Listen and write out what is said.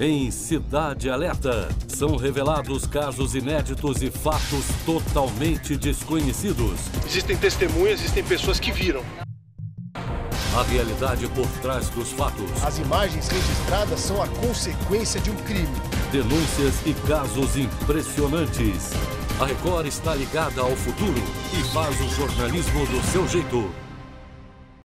Em Cidade Alerta, são revelados casos inéditos e fatos totalmente desconhecidos. Existem testemunhas, existem pessoas que viram. A realidade por trás dos fatos. As imagens registradas são a consequência de um crime. Denúncias e casos impressionantes. A Record está ligada ao futuro e faz o jornalismo do seu jeito.